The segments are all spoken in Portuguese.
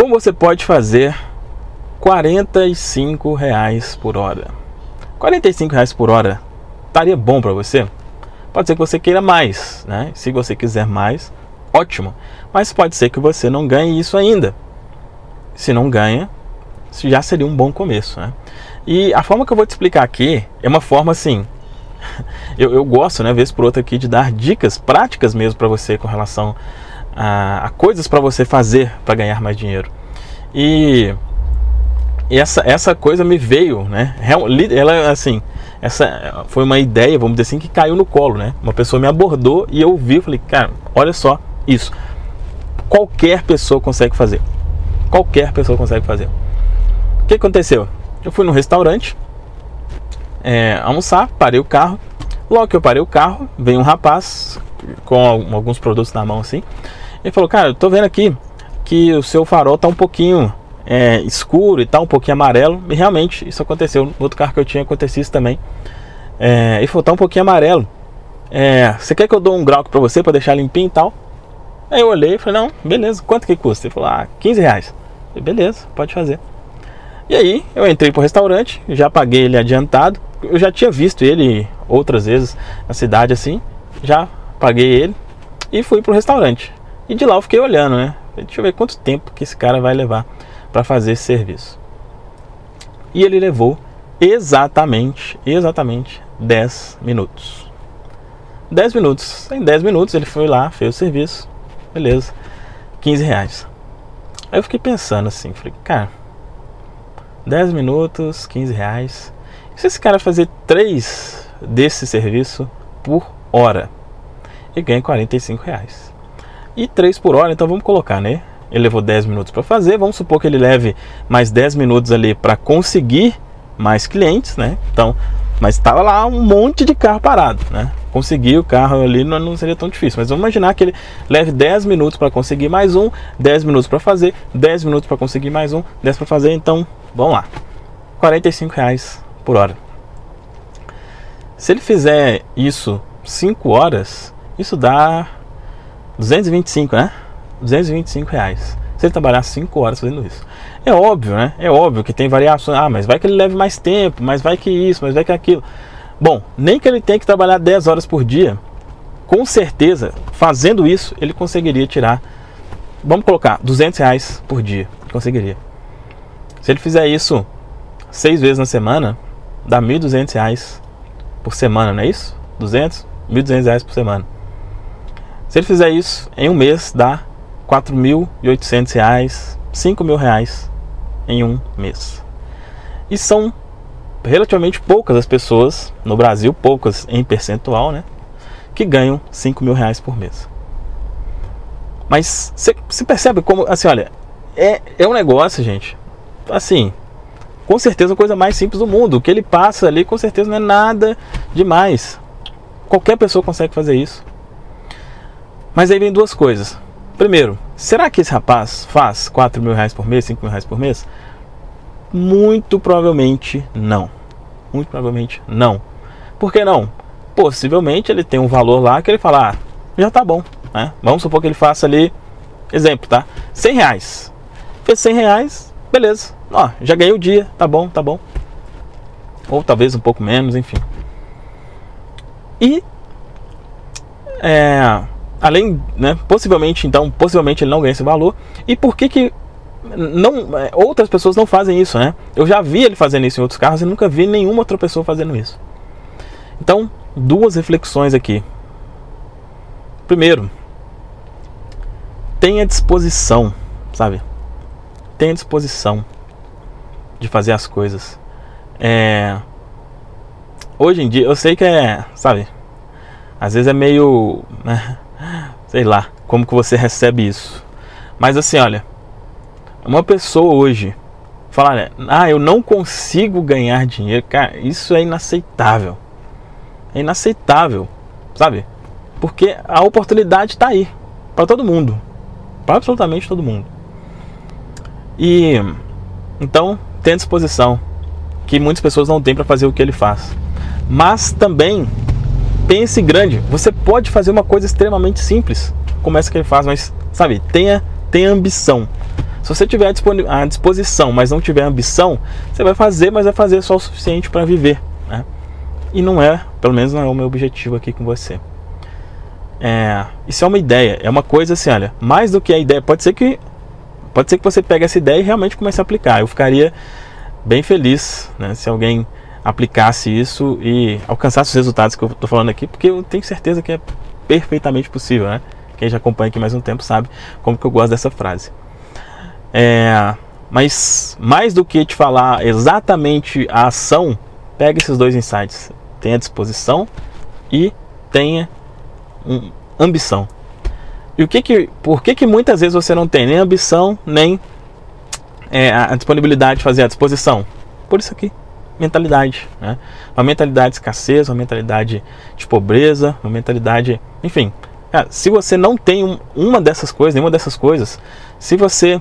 Como você pode fazer R$45 por hora? R$45 por hora estaria bom para você? Pode ser que você queira mais, né? Se você quiser mais, ótimo. Mas pode ser que você não ganhe isso ainda. Se não ganha, isso já seria um bom começo, né? E a forma que eu vou te explicar aqui é uma forma assim... Eu gosto, né, vez por outra aqui, de dar dicas práticas mesmo para você com relação a coisas para você fazer para ganhar mais dinheiro. E essa coisa me veio, né? Ela, assim, essa foi uma ideia, vamos dizer assim, que caiu no colo, né? Uma pessoa me abordou e eu vi, falei, cara, olha só isso. Qualquer pessoa consegue fazer. Qualquer pessoa consegue fazer. O que aconteceu? Eu fui num restaurante almoçar, parei o carro. Logo que eu parei o carro, veio um rapaz com alguns produtos na mão assim. Ele falou, cara, eu tô vendo aqui que o seu farol tá um pouquinho escuro e tá um pouquinho amarelo. E realmente isso aconteceu. No outro carro que eu tinha acontecido isso também. Ele falou, tá um pouquinho amarelo. Você quer que eu dou um grau pra você pra deixar limpinho e tal? Aí eu olhei e falei, não, beleza, quanto que custa? Ele falou, R$15. Eu falei, beleza, pode fazer. E aí eu entrei pro restaurante, já paguei ele adiantado. Eu já tinha visto ele outras vezes na cidade assim. Já paguei ele e fui pro restaurante. E de lá eu fiquei olhando, né? Deixa eu ver quanto tempo que esse cara vai levar para fazer esse serviço. E ele levou exatamente 10 minutos. 10 minutos. Em 10 minutos ele foi lá, fez o serviço. Beleza. R$15. Aí eu fiquei pensando assim, falei, cara, 10 minutos, R$15. E se esse cara fazer 3 desse serviço por hora? Ele ganha R$45. E 3 por hora, então vamos colocar, né? Ele levou 10 minutos para fazer. Vamos supor que ele leve mais 10 minutos ali para conseguir mais clientes, né? Então, mas estava lá um monte de carro parado, né? Conseguir o carro ali não seria tão difícil. Mas vamos imaginar que ele leve 10 minutos para conseguir mais um, 10 minutos para fazer, 10 minutos para conseguir mais um, 10 para fazer. Então, vamos lá. R$45 por hora. Se ele fizer isso 5 horas, isso dá 225, né? R$225. Se ele trabalhar 5 horas fazendo isso. É óbvio, né? É óbvio que tem variações. Mas vai que ele leve mais tempo, mas vai que isso, mas vai que aquilo. Bom, nem que ele tenha que trabalhar 10 horas por dia, com certeza, fazendo isso, ele conseguiria tirar, vamos colocar, R$200 por dia. Conseguiria. Se ele fizer isso 6 vezes na semana, dá R$1.200 por semana, não é isso? R$1.200 por semana. Se ele fizer isso em um mês, dá R$4.800, R$5.000 em um mês. E são relativamente poucas as pessoas no Brasil, poucas em percentual, né, que ganham R$5.000 por mês. Mas você percebe como, assim, olha, é um negócio, gente, assim, com certeza a coisa mais simples do mundo. O que ele passa ali, com certeza não é nada demais. Qualquer pessoa consegue fazer isso. Mas aí vem duas coisas. Primeiro, será que esse rapaz faz R$4.000 por mês, R$5.000 por mês? Muito provavelmente não. Muito provavelmente não. Por que não? Possivelmente ele tem um valor lá que ele fala, já tá bom, né? Vamos supor que ele faça ali, exemplo, tá? R$100. Fez R$100, beleza. Ó, já ganhei o dia, tá bom, tá bom. Ou talvez um pouco menos, enfim. E além, né, possivelmente ele não ganha esse valor. E por que não, outras pessoas não fazem isso, né? Eu já vi ele fazendo isso em outros carros e nunca vi nenhuma outra pessoa fazendo isso. Então, duas reflexões aqui. Primeiro, tenha disposição, sabe? Tenha disposição de fazer as coisas. Hoje em dia, eu sei que sabe, às vezes é meio, né, sei lá, como que você recebe isso. Mas assim, olha, uma pessoa hoje falar, eu não consigo ganhar dinheiro, cara, isso é inaceitável. É inaceitável, sabe? Porque a oportunidade está aí para todo mundo, para absolutamente todo mundo. E então tenha disposição, que muitas pessoas não têm para fazer o que ele faz. Mas também pense grande. Você pode fazer uma coisa extremamente simples, como essa que ele faz, mas sabe, tenha ambição. Se você tiver à disposição, mas não tiver ambição, você vai fazer, mas vai fazer só o suficiente para viver, né? E não é, pelo menos não é o meu objetivo aqui com você. Isso é uma ideia, é uma coisa assim, olha, mais do que a ideia, pode ser que você pegue essa ideia e realmente comece a aplicar. Eu ficaria bem feliz, né, se alguém aplicasse isso e alcançasse os resultados que eu estou falando aqui, porque eu tenho certeza que é perfeitamente possível, né? Quem já acompanha aqui mais um tempo sabe como que eu gosto dessa frase. Mas mais do que te falar exatamente a ação, pega esses dois insights. Tenha disposição e tenha ambição. E por que muitas vezes você não tem nem ambição, nem a disponibilidade de fazer a disposição? Por isso aqui, mentalidade, né? Uma mentalidade de escassez, uma mentalidade de pobreza, uma mentalidade, enfim. Se você não tem nenhuma dessas coisas, se você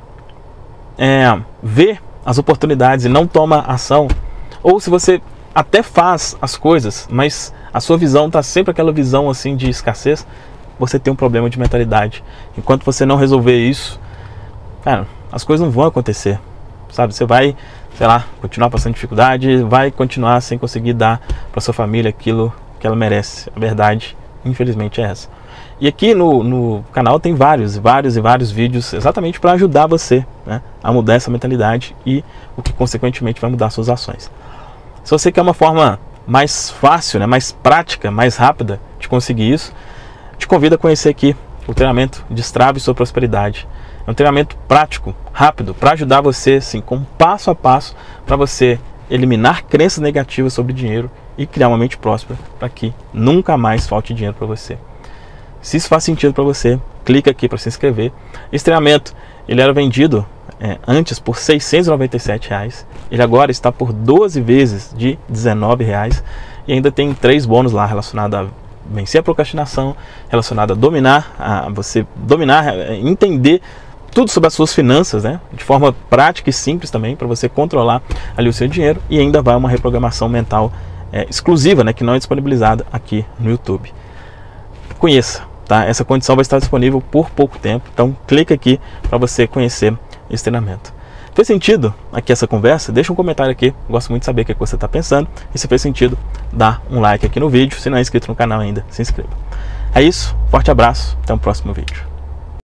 vê as oportunidades e não toma ação, ou se você até faz as coisas, mas a sua visão está sempre aquela visão assim de escassez, você tem um problema de mentalidade. Enquanto você não resolver isso, cara, as coisas não vão acontecer, sabe? Você vai, sei lá, continuar passando dificuldade, vai continuar sem conseguir dar para sua família aquilo que ela merece. A verdade, infelizmente, é essa. E aqui no canal tem vários vídeos exatamente para ajudar você, né, a mudar essa mentalidade e o que consequentemente vai mudar suas ações. Se você quer uma forma mais fácil, né, mais prática, mais rápida de conseguir isso, te convido a conhecer aqui o treinamento Destrave Sua Prosperidade. É um treinamento prático, rápido, para ajudar você, assim, com passo a passo, para você eliminar crenças negativas sobre dinheiro e criar uma mente próspera, para que nunca mais falte dinheiro para você. Se isso faz sentido para você, clica aqui para se inscrever. Esse treinamento, ele era vendido antes por R$ 697. Ele agora está por 12 vezes de R$ 19. E ainda tem 3 bônus lá relacionados a vencer a procrastinação, relacionado a você dominar, entender tudo sobre as suas finanças, né, de forma prática e simples também, para você controlar ali o seu dinheiro. E ainda vai uma reprogramação mental exclusiva, né, que não é disponibilizada aqui no YouTube. Conheça, tá? Essa condição vai estar disponível por pouco tempo, então clica aqui para você conhecer esse treinamento. Fez sentido aqui essa conversa? Deixa um comentário aqui, gosto muito de saber o que você está pensando. E se fez sentido, dá um like aqui no vídeo. Se não é inscrito no canal ainda, se inscreva. É isso, forte abraço, até o próximo vídeo.